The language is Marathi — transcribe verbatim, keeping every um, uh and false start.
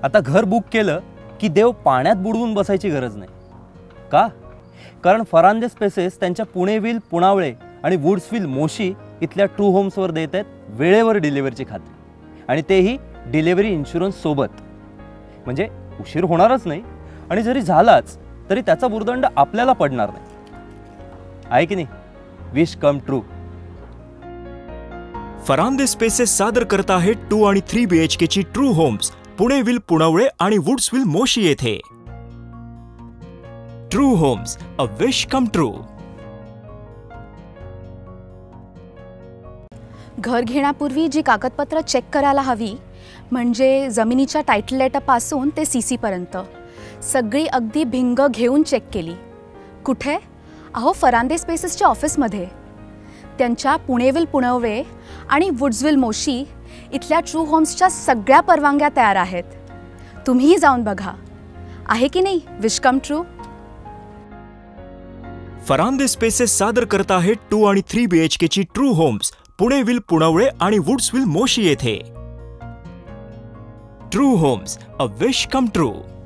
आता घर बुक केलं की देव पाण्यात बुडवून बसायची गरज नाही का? कारण फरांदे स्पेसेस त्यांच्या पुणेविल पुणावळे आणि वुड्सविल मोशी इथल्या ट्रू होम्सवर देत आहेत वेळेवर डिलिव्हरीची खात्री, आणि तेही डिलिव्हरी इन्शुरन्स सोबत. म्हणजे उशीर होणारच नाही, आणि जरी झालाच तरी त्याचा भुर्दंड आपल्याला पडणार नाही. आहे की नाही? Wish come true. Farande spaces सादर करत आहे टू आणि थ्री बीएचके ची ट्रू होम्स पुणेविल पुणावळे आणि वुड्सविल मोशी येथे. True homes, a wish come true. घर घेण्यापूर्वी जी कागदपत्र चेक करायला हवी, म्हणजे जमिनीच्या टायटल लेटरपासून ते सी सी पर्यंत सगळी अगदी भिंग घेऊन चेक केली. कुठे? अहो, फरांदे स्पेसेसच्या ऑफिसमध्ये. त्यांच्या पुणेविल पुणवळे आणि वुड्सविल मोशी इथल्या ट्रू होम्सच्या सगळ्या परवानग्या तयार आहेत. तुम्हीही जाऊन बघा. आहे की नाही wish come true? Farande spaces सादर करत आहे टू आणि थ्री बीएचके ची ट्रू होम्स पुणेविल पुणावळे आणि वुड्सविल मोशी येथे. True homes, a wish come true.